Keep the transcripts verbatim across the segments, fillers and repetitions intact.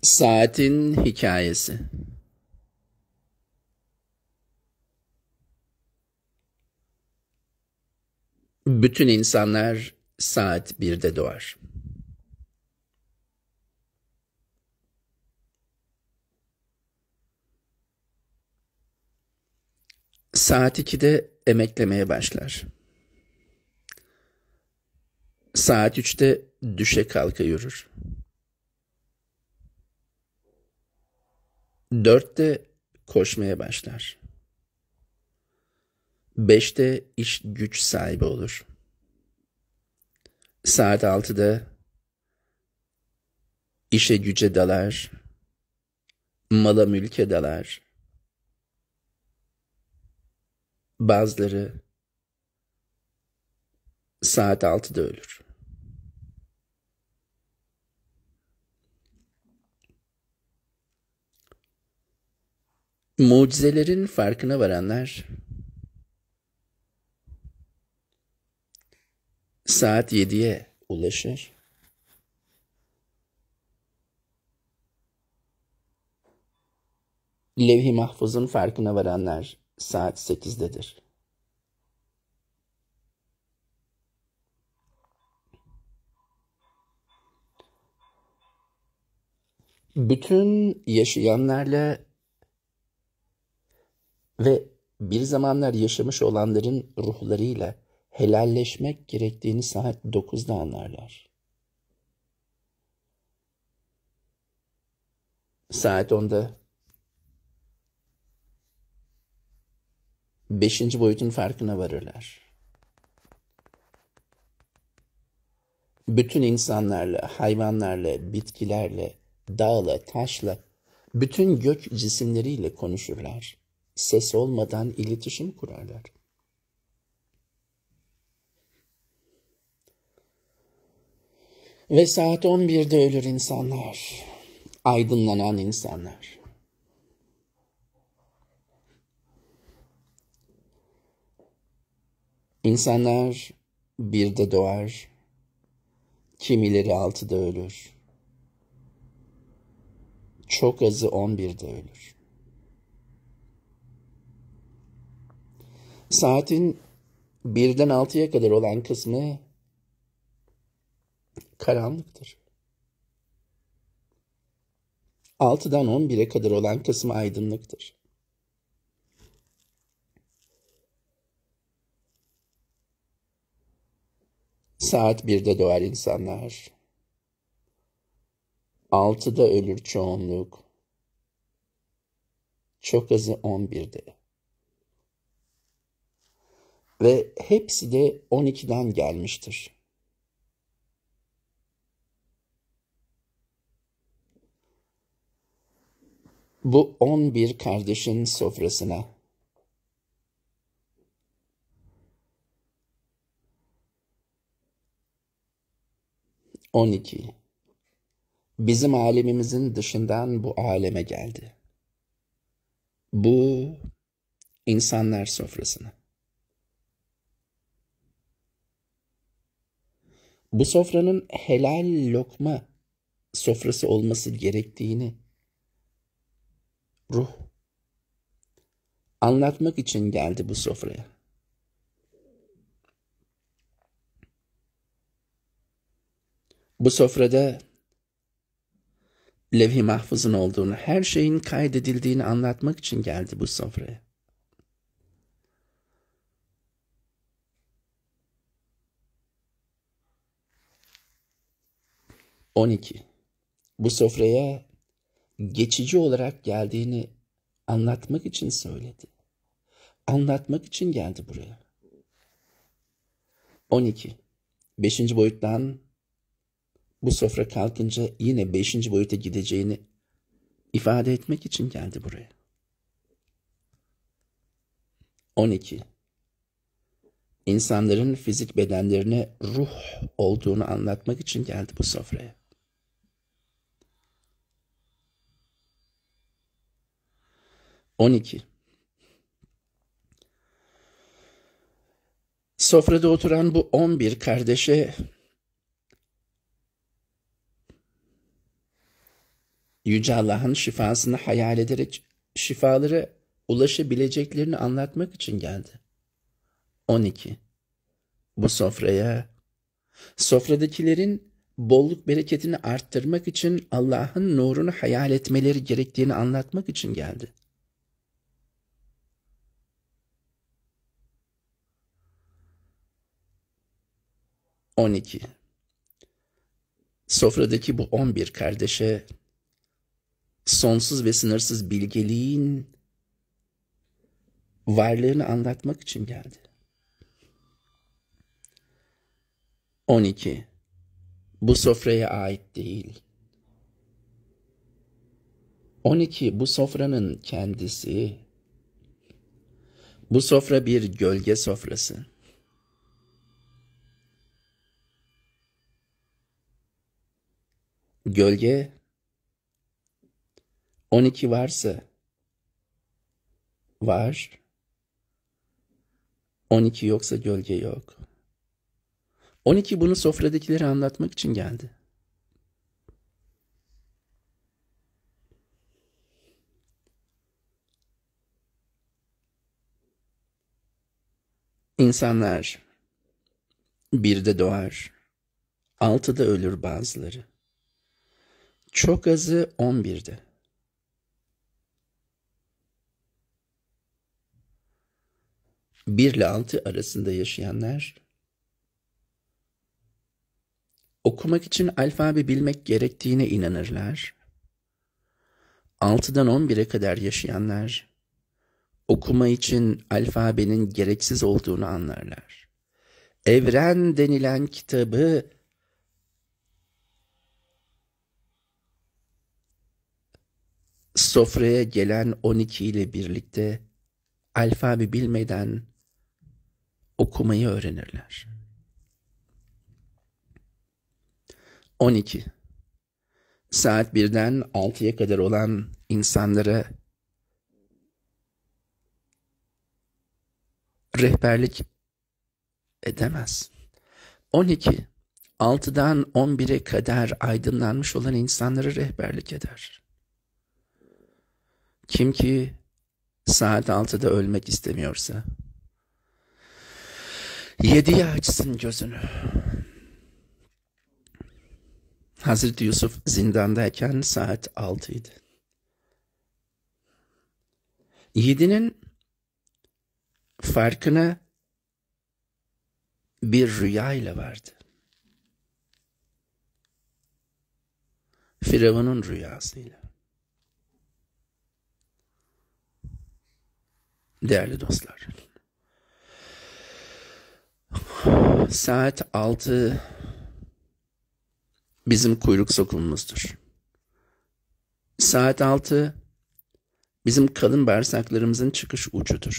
Saatin hikayesi. Bütün insanlar saat birde doğar. Saat ikide emeklemeye başlar. Saat üçte düşe kalka yürür. Dörtte koşmaya başlar. Beşte iş güç sahibi olur. Saat altıda işe güce dalar, mala mülke dalar. Bazıları saat altıda ölür. Mucizelerin farkına varanlar saat yediye ulaşır. Levh-i Mahfuz'un farkına varanlar saat sekizdedir. Bütün yaşayanlarla ve bir zamanlar yaşamış olanların ruhlarıyla helalleşmek gerektiğini saat dokuzda anlarlar. Saat onda beşinci boyutun farkına varırlar. Bütün insanlarla, hayvanlarla, bitkilerle, dağla, taşla, bütün gök cisimleriyle konuşurlar. Ses olmadan iletişim kurarlar. Ve saat on birde ölür insanlar. Aydınlanan insanlar. İnsanlar birde doğar. Kimileri altıda ölür. Çok azı on birde ölür. Saatin birden altıya kadar olan kısmı karanlıktır. Altıdan on bire kadar olan kısmı aydınlıktır. Saat birde doğar insanlar. Altıda ölür çoğunluk. Çok azı on birde. Ve hepsi de on ikiden gelmiştir. Bu on bir kardeşin sofrasına on iki bizim alemimizin dışından bu aleme geldi. Bu insanlar sofrasına. Bu sofranın helal lokma sofrası olması gerektiğini ruh anlatmak için geldi bu sofraya. Bu sofrada Levh-i Mahfuz'un olduğunu, her şeyin kaydedildiğini anlatmak için geldi bu sofraya. on iki. Bu sofraya geçici olarak geldiğini anlatmak için söyledi. Anlatmak için geldi buraya. on iki. Beşinci boyuttan bu sofra kalkınca yine beşinci boyuta gideceğini ifade etmek için geldi buraya. on iki. İnsanların fizik bedenlerine ruh olduğunu anlatmak için geldi bu sofraya. on iki. Sofrada oturan bu on bir kardeşe Yüce Allah'ın şifasını hayal ederek şifalara ulaşabileceklerini anlatmak için geldi. on iki. Bu sofraya, sofradakilerin bolluk bereketini arttırmak için Allah'ın nurunu hayal etmeleri gerektiğini anlatmak için geldi. on iki. Sofradaki bu on bir kardeşe sonsuz ve sınırsız bilgeliğin varlığını anlatmak için geldi. on iki. Bu sofraya ait değil. on iki. Bu sofranın kendisi. Bu sofra bir gölge sofrası. Gölge, on iki varsa var, on iki yoksa gölge yok. on iki bunu sofradakilere anlatmak için geldi. İnsanlar birde doğar, altıda ölür bazıları. Çok azı on birde. Bir ile altı arasında yaşayanlar, okumak için alfabe bilmek gerektiğine inanırlar. altıdan on bire kadar yaşayanlar, okuma için alfabenin gereksiz olduğunu anlarlar. Evren denilen kitabı sofraya gelen on iki ile birlikte alfabe bilmeden okumayı öğrenirler. on iki. Saat birden altıya kadar olan insanlara rehberlik edemez. on iki. altıdan on bire kadar aydınlanmış olan insanlara rehberlik eder. Kim ki saat altıda ölmek istemiyorsa, yediye açsın gözünü. Hazreti Yusuf zindandayken saat altıydı. Yedinin farkına bir rüya ile vardı. Firavun'un rüyasıyla. Değerli dostlar, saat altı bizim kuyruk sokumumuzdur. Saat altı bizim kalın bağırsaklarımızın çıkış ucudur.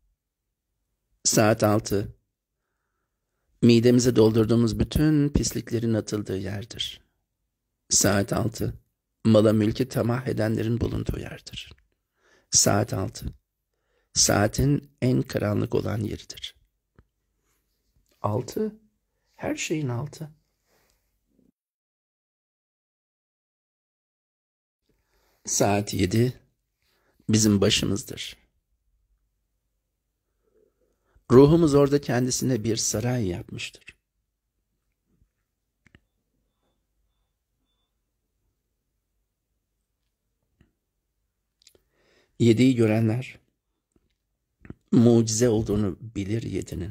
Saat altı midemize doldurduğumuz bütün pisliklerin atıldığı yerdir. Saat altı mala mülke tamah edenlerin bulunduğu yerdir. Saat altı saatin en karanlık olan yeridir. Altı, her şeyin altı. Saat yedi, bizim başımızdır. Ruhumuz orada kendisine bir saray yapmıştır. Yediyi görenler, mucize olduğunu bilir yedinin.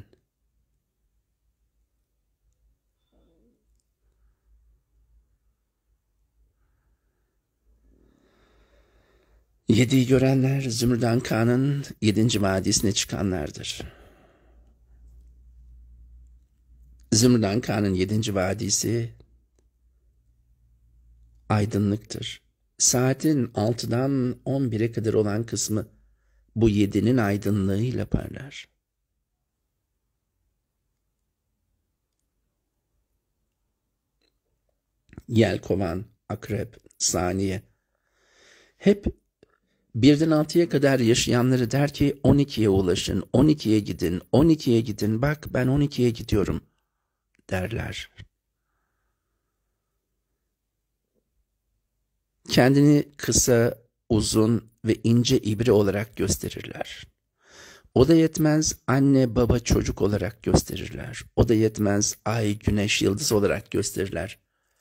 Yediyi görenler Zümrüt Kağan'ın yedinci vadisine çıkanlardır. Zümrüt Kağan'ın yedinci vadisi aydınlıktır. Saatin altıdan on bire kadar olan kısmı bu yedinin aydınlığıyla parlar. Yelkovan, akrep, saniye hep birden altıya kadar yaşayanları der ki on ikiye ulaşın, on ikiye gidin, on ikiye gidin, bak ben on ikiye gidiyorum derler. Kendini kısa, uzun ve ince ibre olarak gösterirler. O da yetmez anne, baba, çocuk olarak gösterirler. O da yetmez ay, güneş, yıldız olarak gösterirler.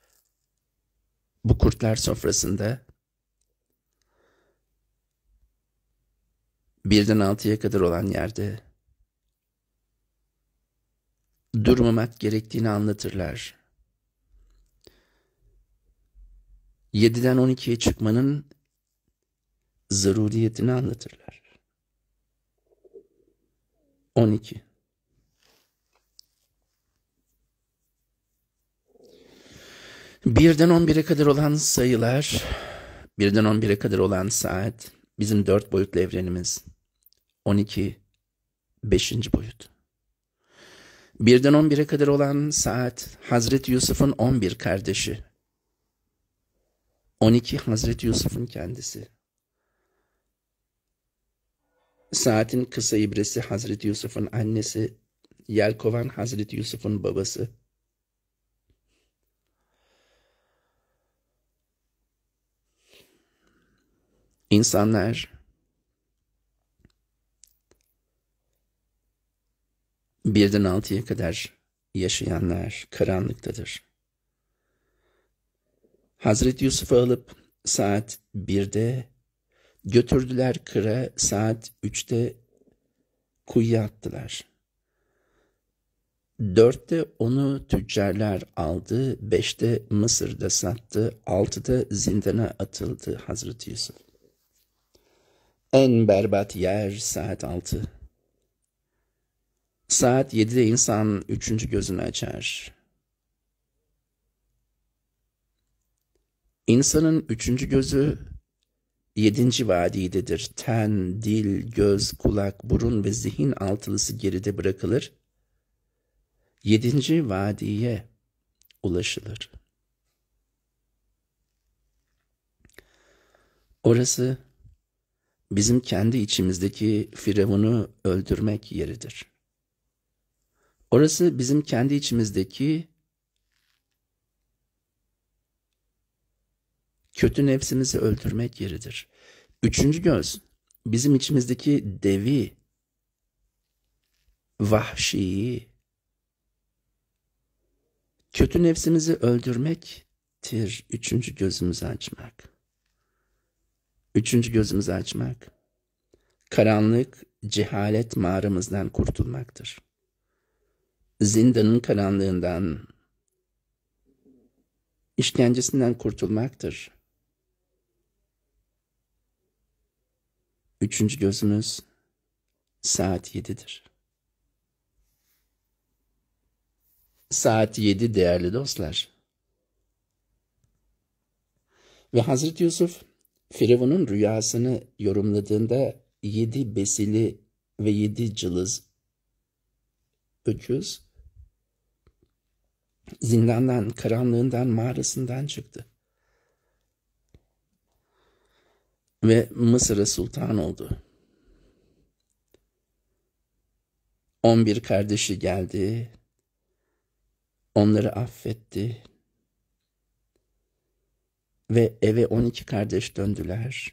Bu kurtlar sofrasında birden altıya kadar olan yerde durmamak gerektiğini anlatırlar. Yediden on ikiye çıkmanın zaruriyetini anlatırlar. on iki. Birden on bire kadar olan sayılar, birden on bire kadar olan saat, bizim dört boyutlu evrenimiz. on iki, beşinci boyut. Birden on bire kadar olan saat, Hazreti Yusuf'un on bir kardeşi. on iki Hazreti Yusuf'un kendisi. Saatin kısa ibresi Hazreti Yusuf'un annesi, yelkovan Hazreti Yusuf'un babası. İnsanlar birden altıya kadar yaşayanlar karanlıktadır. Hazreti Yusuf'u alıp saat birde götürdüler kıra, saat üçte kuyuya attılar. Dörtte onu tüccarlar aldı, beşte Mısır'da sattı, altıda zindana atıldı Hazreti Yusuf. En berbat yer saat altı. Saat yedide insan üçüncü gözünü açar. İnsanın üçüncü gözü yedinci vadidedir. Ten, dil, göz, kulak, burun ve zihin altılısı geride bırakılır. Yedinci vadiye ulaşılır. Orası bizim kendi içimizdeki Firavun'u öldürmek yeridir. Orası bizim kendi içimizdeki kötü nefsimizi öldürmek yeridir. Üçüncü göz, bizim içimizdeki devi, vahşiyi, kötü nefsimizi öldürmektir. Üçüncü gözümüzü açmak. Üçüncü gözümüzü açmak, karanlık, cehalet mağaramızdan kurtulmaktır. Zindanın karanlığından, işkencesinden kurtulmaktır. Üçüncü gözümüz saat yedidir. Saat yedi değerli dostlar. Ve Hazreti Yusuf Firavun'un rüyasını yorumladığında yedi besili ve yedi cılız öküz zindandan, karanlığından, mağarasından çıktı. Ve Mısır'a sultan oldu. On bir kardeşi geldi, onları affetti ve eve on iki kardeş döndüler.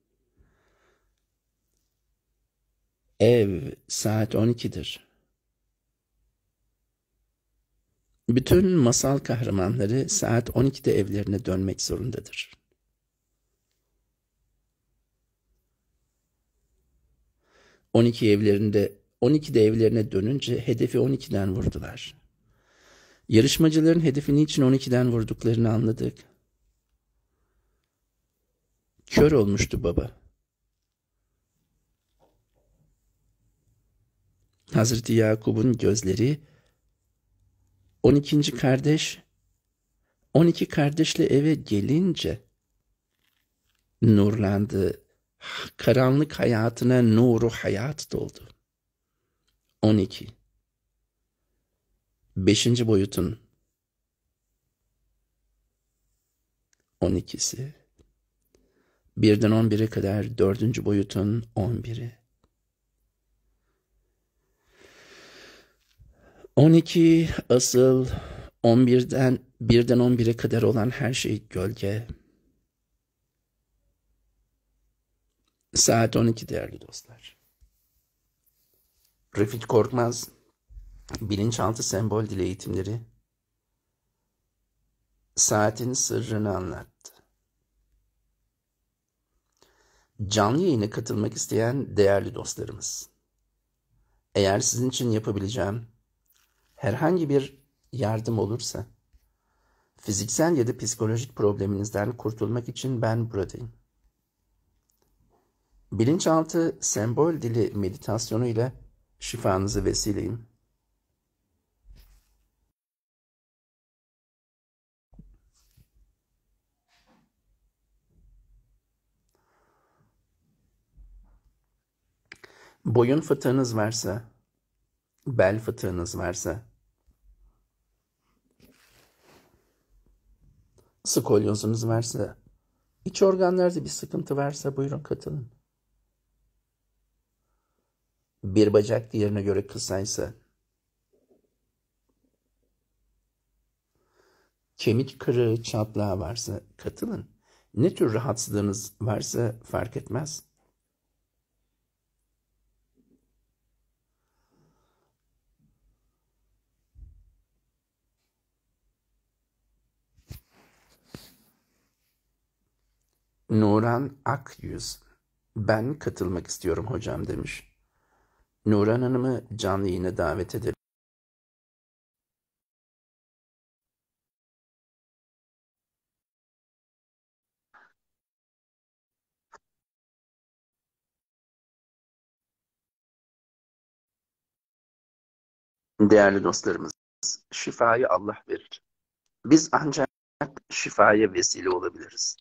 Ev saat on ikidir. Bütün masal kahramanları saat on ikide evlerine dönmek zorundadır. on iki evlerinde on ikide evlerine dönünce hedefi on ikiden vurdular. Yarışmacıların hedefi niçin on ikiden vurduklarını anladık. Kör olmuştu baba. Hazreti Yakup'un gözleri on ikinci kardeş on iki kardeşle eve gelince nurlandı. Karanlık hayatına nuru hayat doldu. on iki. Beşinci boyutun on ikisi. Birden on bire kadar dördüncü boyutun on biri. on iki asıl, on birden birden on bire kadar olan her şey gölge. Saat on iki değerli dostlar. Refik Korkmaz, bilinçaltı sembol dil eğitimleri, saatin sırrını anlattı. Canlı yayına katılmak isteyen değerli dostlarımız, eğer sizin için yapabileceğim herhangi bir yardım olursa, fiziksel ya da psikolojik probleminizden kurtulmak için ben buradayım. Bilinçaltı sembol dili meditasyonu ile şifanızı vesileyim. Boyun fıtığınız varsa, bel fıtığınız varsa, skolyozunuz varsa, iç organlarda bir sıkıntı varsa buyurun katılın. Bir bacak diğerine göre kısaysa, kemik kırığı, çatlağı varsa katılın. Ne tür rahatsızlığınız varsa fark etmez. Nuran Akyüz, ben katılmak istiyorum hocam demiş. Nuran Hanım'ı canlı yayına davet edelim. Değerli dostlarımız, şifayı Allah verir. Biz ancak şifaya vesile olabiliriz.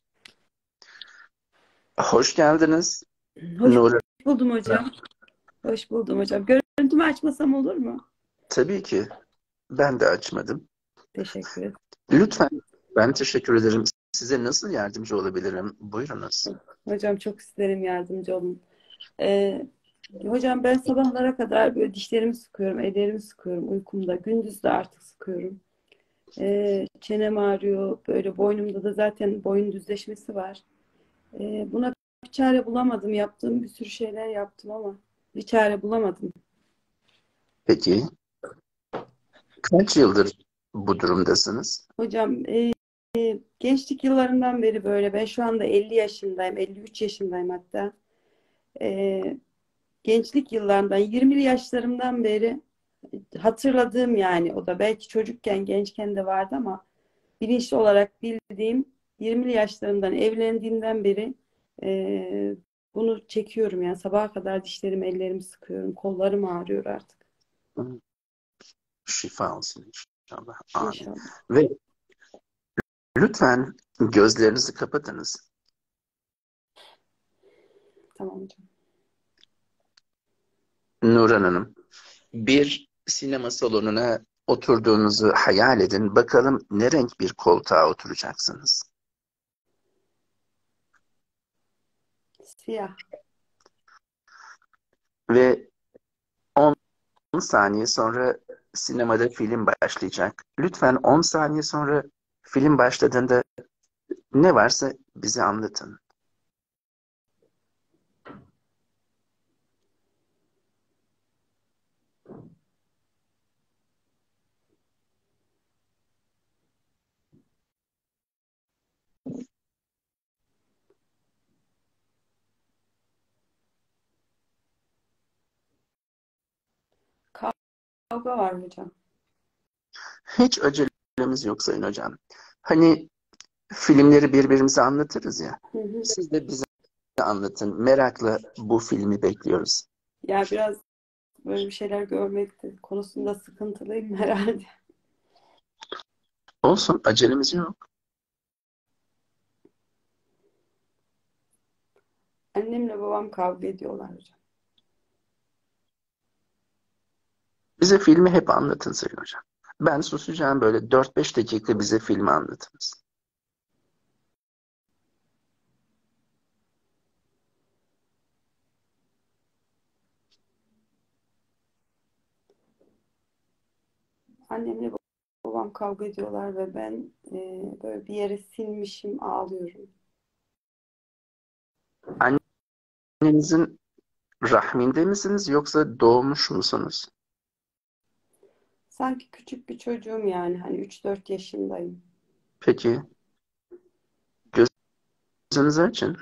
Hoş geldiniz. Hoş Nuran. buldum hocam. Hoş buldum hocam. Görüntümü açmasam olur mu? Tabii ki. Ben de açmadım. Teşekkür ederim. Lütfen. Ben teşekkür ederim. Size nasıl yardımcı olabilirim? Buyurunuz. Hocam çok isterim yardımcı olun. Ee, hocam ben sabahlara kadar böyle dişlerimi sıkıyorum, ellerimi sıkıyorum uykumda. Gündüz de artık sıkıyorum. Ee, çenem ağrıyor. Böyle boynumda da zaten boyun düzleşmesi var. Ee, buna bir çare bulamadım. Yaptığım bir sürü şeyler yaptım ama bir çare bulamadım. Peki. Kaç yıldır bu durumdasınız? Hocam e, gençlik yıllarından beri böyle. Ben şu anda elli yaşındayım. elli üç yaşındayım hatta. Ee, gençlik yıllarından yirmili yaşlarımdan beri hatırladığım, yani o da belki çocukken gençken de vardı ama bilinçli olarak bildiğim yirmili yaşlarımdan, evlendiğimden beri e, bunu çekiyorum. Yani sabaha kadar dişlerimi ellerimi sıkıyorum, kollarım ağrıyor artık. Şifa olsun inşallah. Amin. İnşallah. Ve lütfen gözlerinizi kapatınız. Tamam hocam. Nurhan Hanım, bir sinema salonuna oturduğunuzu hayal edin. Bakalım ne renk bir koltuğa oturacaksınız? Siyah. Ve on saniye sonra sinemada film başlayacak. Lütfen on saniye sonra film başladığında ne varsa bize anlatın. Kavga var hocam. Hiç acelemiz yok Sayın Hocam. Hani filmleri birbirimize anlatırız ya. Hı hı. Siz de bize anlatın. Merakla bu filmi bekliyoruz. Ya biraz böyle bir şeyler görmek konusunda sıkıntılıyım herhalde. Olsun, acelemiz yok. Annemle babam kavga ediyorlar hocam. Bize filmi hep anlatın Sayın Hocam. Ben susacağım, böyle dört beş dakika bize filmi anlatınız. Annemle babam kavga ediyorlar ve ben e, böyle bir yere silmişim, ağlıyorum. annenizin rahminde misiniz yoksa doğmuş musunuz? Sanki küçük bir çocuğum yani. Hani üç dört yaşındayım. Peki gözünüzü açın.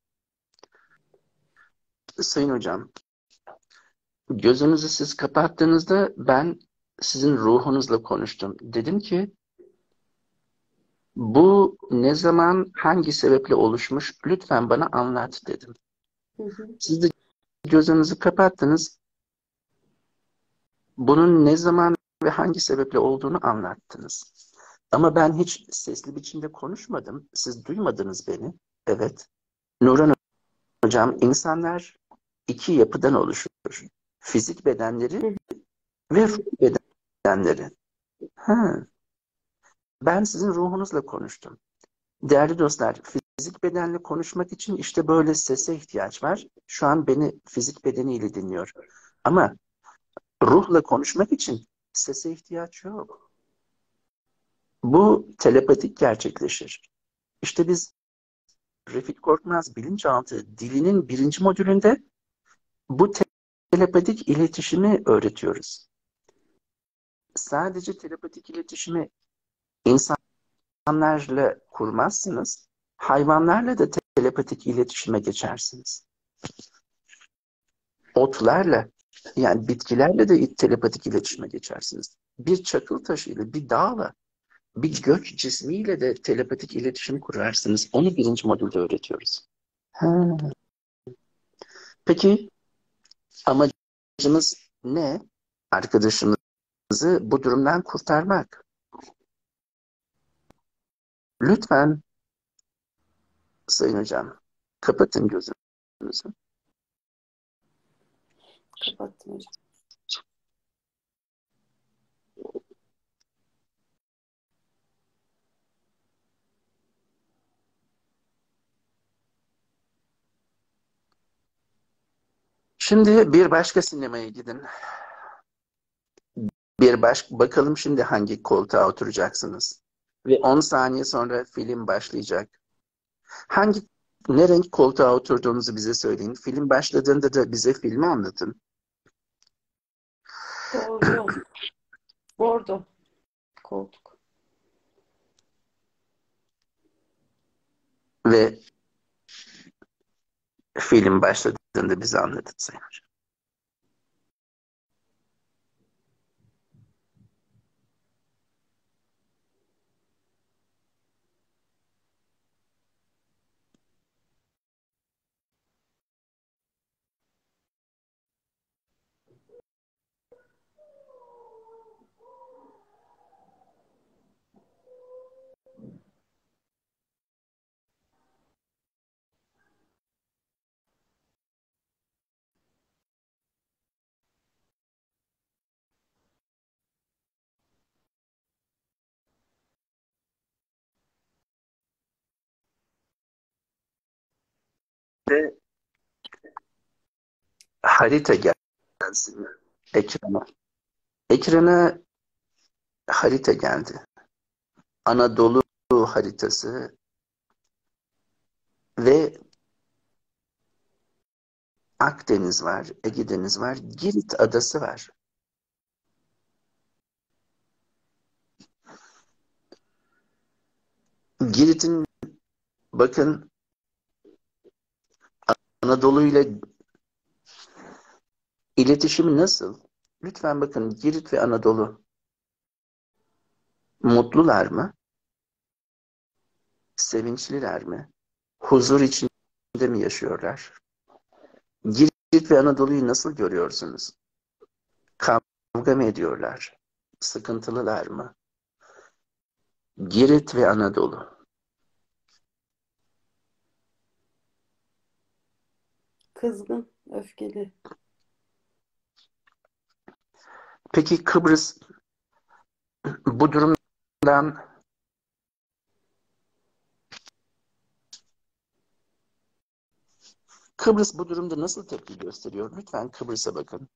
Sayın hocam, gözünüzü siz kapattığınızda ben sizin ruhunuzla konuştum. Dedim ki bu ne zaman hangi sebeple oluşmuş lütfen bana anlat dedim. Hı hı. Siz de gözünüzü kapattınız. Bunun ne zaman ve hangi sebeple olduğunu anlattınız. Ama ben hiç sesli biçimde konuşmadım. Siz duymadınız beni. Evet. Nurhan hocam, insanlar iki yapıdan oluşur. Fizik bedenleri Hı hı. ve ruh bedenleri. Ha, ben sizin ruhunuzla konuştum. Değerli dostlar, fizik bedenle konuşmak için işte böyle sese ihtiyaç var. Şu an beni fizik bedeniyle dinliyor. Ama ruhla konuşmak için sese ihtiyaç yok. Bu telepatik gerçekleşir. İşte biz Refik Korkmaz bilinçaltı dilinin birinci modülünde bu telepatik iletişimi öğretiyoruz. Sadece telepatik iletişimi insanlarla kurmazsınız, hayvanlarla da telepatik iletişime geçersiniz. Otlarla, yani bitkilerle de telepatik iletişime geçersiniz. Bir çakıl taşıyla, bir dağla, bir gök cismiyle de telepatik iletişim kurarsınız. Onu birinci modülde öğretiyoruz. Ha. Peki amacımız ne? Arkadaşımızı bu durumdan kurtarmak. Lütfen Sayın Hocam kapatın gözünüzü. Kapattım hocam. Şimdi bir başka sinemaya gidin. Bir baş bakalım şimdi hangi koltuğa oturacaksınız. Ve on saniye sonra film başlayacak. Hangi ne renk koltuğa oturduğunuzu bize söyleyin. Film başladığında da bize filmi anlatın. Bordo. Bordo koltuk. Ve film başladığında bize anlatın Sayın Hocam. Ve harita gelsin ekrana. Ekrana harita geldi. Anadolu haritası ve Akdeniz var, Ege Denizi var, Girit adası var. Girit'in bakın Anadolu ile iletişimi nasıl? Lütfen bakın Girit ve Anadolu mutlular mı? Sevinçliler mi? Huzur içinde mi yaşıyorlar? Girit ve Anadolu'yu nasıl görüyorsunuz? Kavga mı ediyorlar? Sıkıntılılar mı? Girit ve Anadolu. Kızgın, öfkeli. Peki Kıbrıs bu durumdan Kıbrıs bu durumda nasıl tepki gösteriyor? Lütfen Kıbrıs'a bakın.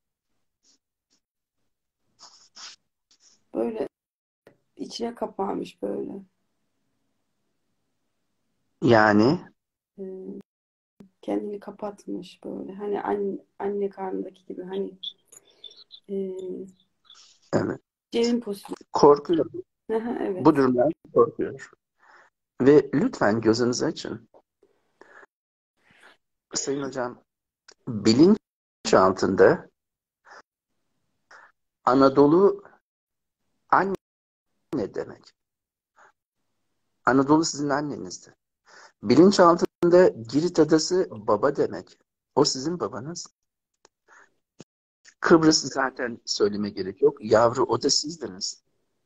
Böyle içine kapanmış böyle. Yani Ee, kendini kapatmış böyle. Hani anne, anne karnındaki gibi hani e, Evet. Cem'in pozisyonu. Korkuyor. Aha, Bu evet. durumdan korkuyor. Ve lütfen gözünüzü açın. Sayın hocam, bilinç altında Anadolu anne demek. Anadolu sizin annenizdi. Bilinç altında Girit Adası baba demek. O sizin babanız. Kıbrıs zaten söyleme gerek yok. Yavru o da sizdiniz.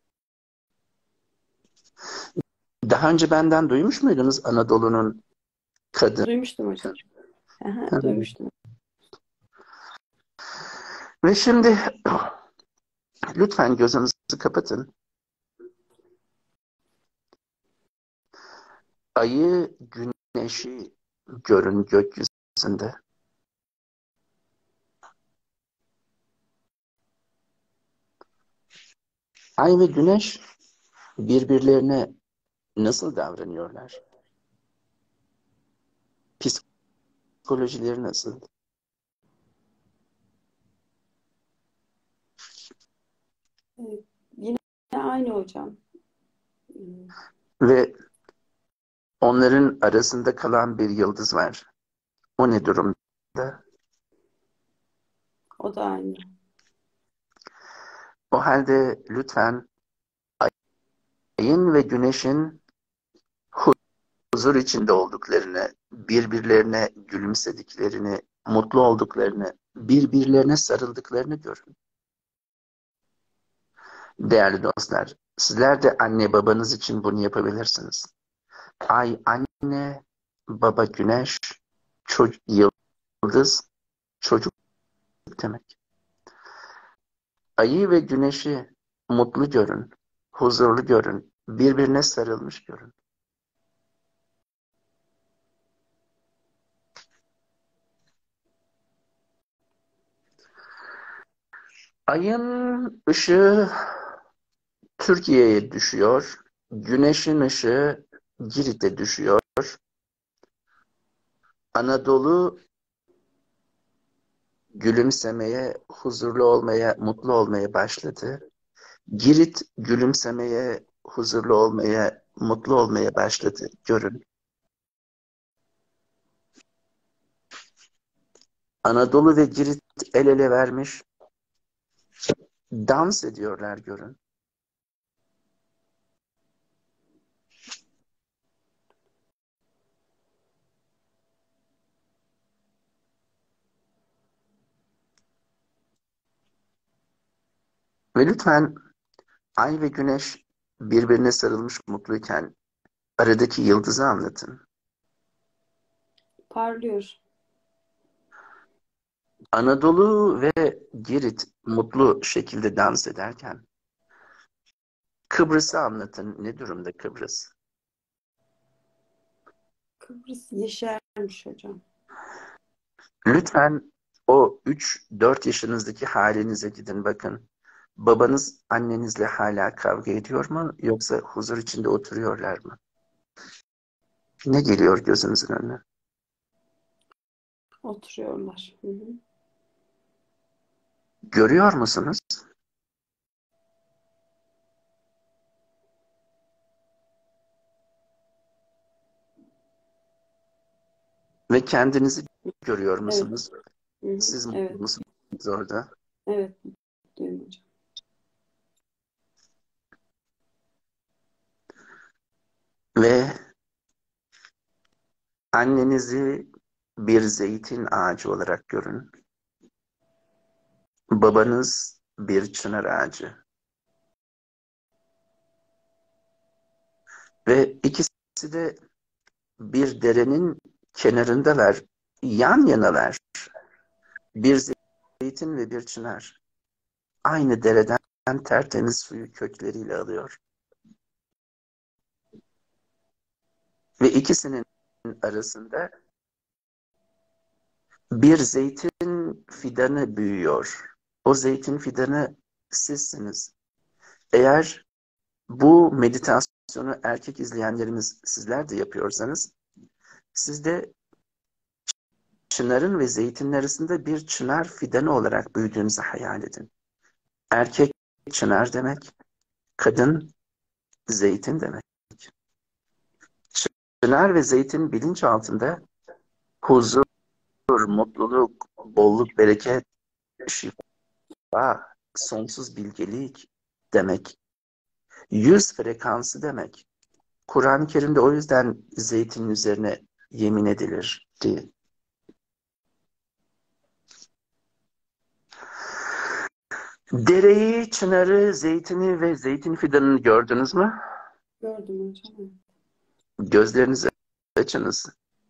Daha önce benden duymuş muydunuz Anadolu'nun kadın? Duymuştum hocam. Aha, duymuştum. Ve şimdi lütfen gözünüzü kapatın. Ayı, güneşi görün gökyüzünde. Ay ve güneş birbirlerine nasıl davranıyorlar? Psikolojileri nasıl? Evet, yine aynı hocam. Hmm, Ve onların arasında kalan bir yıldız var. O ne durumda? o da aynı. O halde lütfen ayın ve güneşin huzur içinde olduklarını, birbirlerine gülümsediklerini, mutlu olduklarını, birbirlerine sarıldıklarını görün. Değerli dostlar, sizler de anne babanız için bunu yapabilirsiniz. Ay anne, baba güneş, çocuk yıldız, çocuk demek. Ayı ve güneşi mutlu görün, huzurlu görün, birbirine sarılmış görün. Ayın ışığı Türkiye'ye düşüyor, güneşin ışığı Girit'e düşüyor. Anadolu gülümsemeye, huzurlu olmaya, mutlu olmaya başladı. Girit gülümsemeye, huzurlu olmaya, mutlu olmaya başladı. Görün. Anadolu ve Girit el ele vermiş, dans ediyorlar görün. Ve lütfen ay ve güneş birbirine sarılmış mutluyken aradaki yıldızı anlatın. Parlıyor. Anadolu ve Girit mutlu şekilde dans ederken Kıbrıs'ı anlatın. Ne durumda Kıbrıs? Kıbrıs yeşermiş hocam. Lütfen o üç dört yaşınızdaki halinize gidin bakın. Babanız annenizle hala kavga ediyor mu yoksa huzur içinde oturuyorlar mı? Ne geliyor gözünüzün önüne? Oturuyorlar. Hı hı. Görüyor musunuz? Ve kendinizi görüyor Evet. musunuz? Hı hı. Siz mutlu Evet. musunuz orada? Evet. Duyuyorum hocam. Ve annenizi bir zeytin ağacı olarak görün. Babanız bir çınar ağacı. Ve ikisi de bir derenin kenarındalar. Yan yanalar. Bir zeytin ve bir çınar. Aynı dereden tertemiz suyu kökleriyle alıyor. Ve ikisinin arasında bir zeytin fidanı büyüyor. O zeytin fidanı sizsiniz. Eğer bu meditasyonu erkek izleyenlerimiz sizler de yapıyorsanız siz de çınarın ve zeytinin arasında bir çınar fidanı olarak büyüdüğünüzü hayal edin. Erkek çınar demek, kadın zeytin demek. Çınar ve zeytin bilinç altında huzur, mutluluk, bolluk, bereket, şifa, sonsuz bilgelik demek. Yüz frekansı demek. Kur'an-ı Kerim'de o yüzden zeytinin üzerine yemin edilir diye. Dereyi, çınarı, zeytini ve zeytin fidanını gördünüz mü? Gördüm hocam. Gözlerinizi açınız.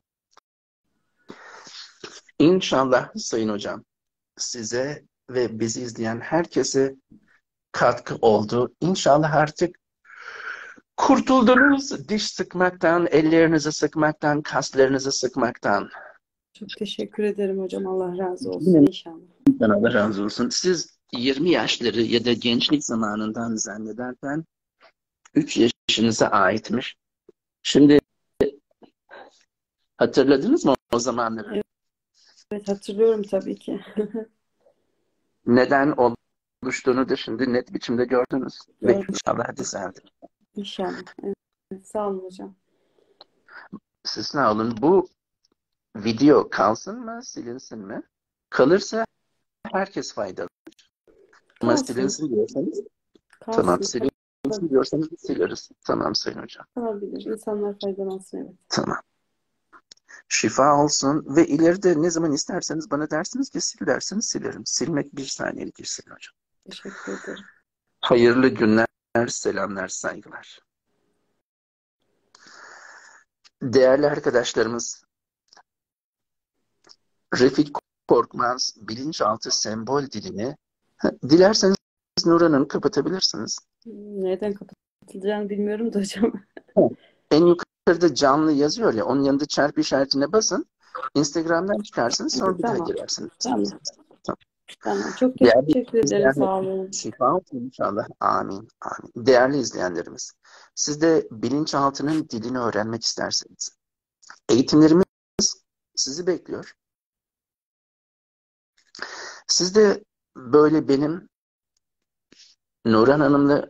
İnşallah Sayın Hocam size ve bizi izleyen herkese katkı oldu. İnşallah artık kurtuldunuz diş sıkmaktan, ellerinizi sıkmaktan, kaslarınızı sıkmaktan. Çok teşekkür ederim hocam. Allah razı olsun inşallah. Allah razı olsun. Siz yirmi yaşları ya da gençlik zamanından zannederken üç yaşınıza aitmiş. Şimdi hatırladınız mı o zamanları? Evet, evet hatırlıyorum tabii ki. Neden oluştuğunu da şimdi net biçimde gördünüz. Ve Gördüm. inşallah düzeldir. İnşallah. Evet. Sağ olun hocam. Siz sağ olun. Bu video kalsın mı, silinsin mi? Kalırsa herkes faydalı. Ama Kalsın. silinsin diyorsanız, Kalsın. tamam silinsin diyorsanız sileriz. Tamam Sayın Hocam. Kalabilir. İnsanlar faydalansın, evet. Tamam. Şifa olsun ve ileride ne zaman isterseniz bana dersiniz ki sil dersiniz silerim. Silmek bir saniyelik iş Sayın Hocam. Teşekkür ederim. Hayırlı günler, selamlar, saygılar. Değerli arkadaşlarımız, Refik Korkmaz bilinçaltı sembol dilini dilerseniz Nur Hanım kapatabilirsiniz. Nereden kapatılacağını bilmiyorum da hocam. En yukarıda canlı yazıyor ya, onun yanında çarpı işaretine basın. Instagram'dan çıkarsınız, sonra bir daha Tamam. girersiniz. Tamam. Tamam. Tamam. Çok Değerli teşekkür ederim. izleyenler- Sağ olun. Şifa olsun inşallah. Amin. Amin. Değerli izleyenlerimiz, siz de bilinçaltının dilini öğrenmek isterseniz, eğitimlerimiz sizi bekliyor. Siz de böyle benim Nurhan Hanım'la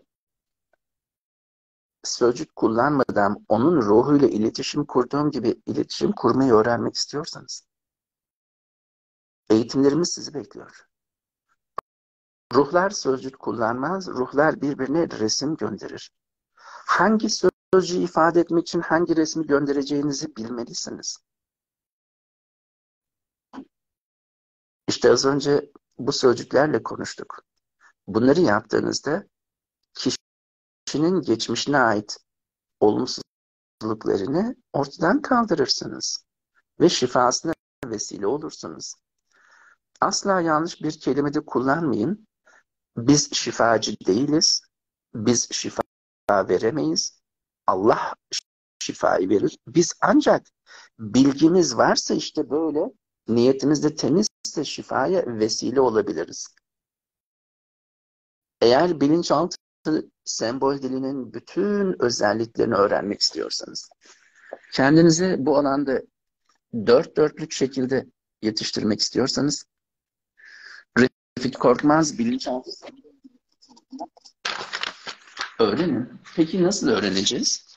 sözcük kullanmadan onun ruhuyla iletişim kurduğum gibi iletişim kurmayı öğrenmek istiyorsanız, eğitimlerimiz sizi bekliyor. Ruhlar sözcük kullanmaz, ruhlar birbirine resim gönderir. Hangi sözcüğü ifade etmek için hangi resmi göndereceğinizi bilmelisiniz. İşte az önce bu sözcüklerle konuştuk. Bunları yaptığınızda kişinin geçmişine ait olumsuzluklarını ortadan kaldırırsınız ve şifasına vesile olursunuz. Asla yanlış bir kelime de kullanmayın. Biz şifacı değiliz. Biz şifa veremeyiz. Allah şifayı verir. Biz ancak bilgimiz varsa işte böyle niyetimiz de temizse şifaya vesile olabiliriz. Eğer bilinçaltı sembol dilinin bütün özelliklerini öğrenmek istiyorsanız, kendinizi bu alanda dört dörtlük şekilde yetiştirmek istiyorsanız, Refik Korkmaz bilinçaltı öğrenin. Peki nasıl öğreneceğiz?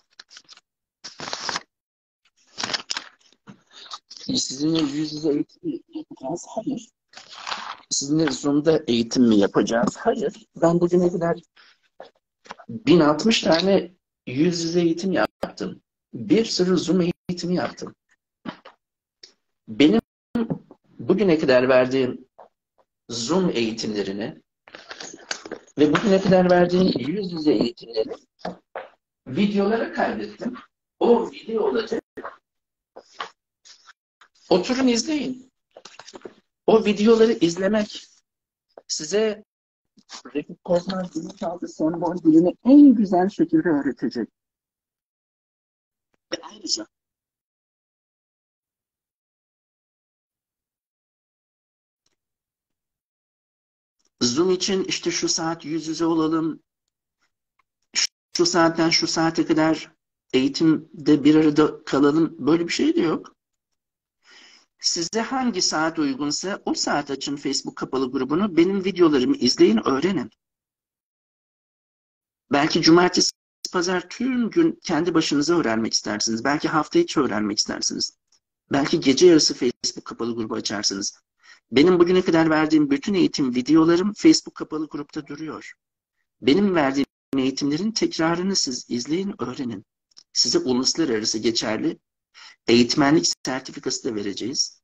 Sizinle yüz yüze eğitim mi yapacağız? Hayır. Sizinle Zoom'da eğitim mi yapacağız? Hayır. Ben bugüne kadar bin altmış tane yüz yüze eğitim yaptım. Bir sürü Zoom eğitimi yaptım. Benim bugüne kadar verdiğim Zoom eğitimlerini ve bugüne kadar verdiğim yüz yüze eğitimleri videolara kaydettim. O videoları oturun izleyin. O videoları izlemek size Refik Korkmaz bilinçaltı sembol dilini en güzel şekilde öğretecek. Ve ayrıca Zoom için işte şu saat yüz yüze olalım, şu saatten şu saate kadar eğitimde bir arada kalalım, böyle bir şey de yok. Size hangi saat uygunsa o saat açın Facebook kapalı grubunu. Benim videolarımı izleyin, öğrenin. Belki cumartesi, pazar tüm gün kendi başınıza öğrenmek istersiniz. Belki hafta içi öğrenmek istersiniz. Belki gece yarısı Facebook kapalı grubu açarsınız. Benim bugüne kadar verdiğim bütün eğitim videolarım Facebook kapalı grupta duruyor. Benim verdiğim eğitimlerin tekrarını siz izleyin, öğrenin. Size uluslararası geçerli eğitmenlik sertifikası da vereceğiz.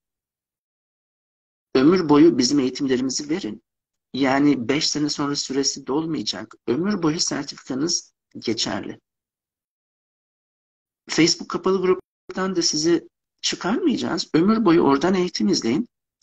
Ömür boyu bizim eğitimlerimizi verin. Yani beş sene sonra süresi dolmayacak. Ömür boyu sertifikanız geçerli. Facebook kapalı gruptan da sizi çıkarmayacağız. Ömür boyu oradan eğitim izleyin.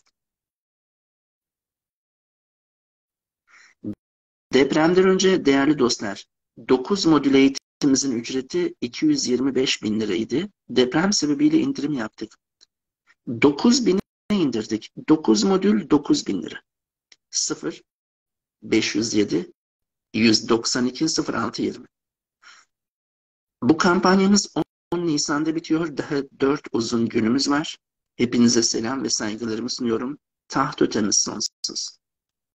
Depremden önce değerli dostlar, dokuz modül eğitimimizin ücreti iki yüz yirmi beş bin liraydı. Deprem sebebiyle indirim yaptık. dokuz bine indirdik. dokuz modül dokuz bin lira. sıfır beş yüz yedi yüz doksan iki sıfır altı yirmi. Bu kampanyamız on Nisan'da bitiyor. Daha dört uzun günümüz var. Hepinize selam ve saygılarımı sunuyorum. Taht ötemiz sonsuz.